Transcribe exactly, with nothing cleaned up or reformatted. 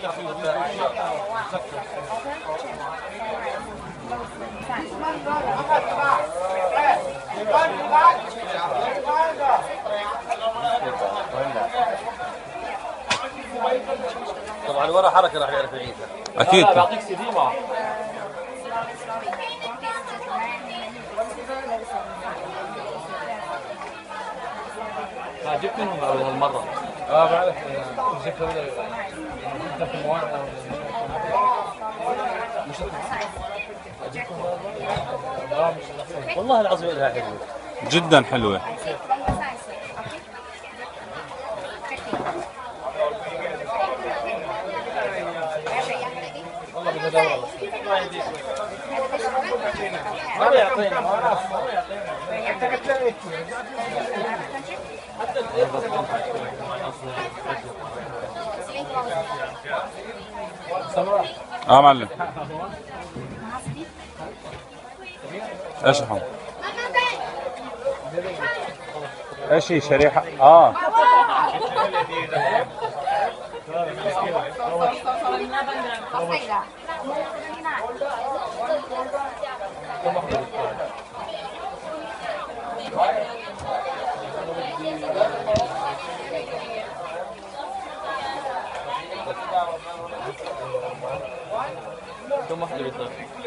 طبعا ورا حركه راح يعرف يعيدها اكيد. لا بعطيك سي دي معه. لا جبت منهم هالمره. اه بعرف جبت في المواقع. والله العظيم لها حلوه جدا حلوه. والله بدي ادور ما بيعطينا انت قلت لي اه معلم. ايش هم؟ ايش هي شريحه؟ اه كم واحد بيطلع؟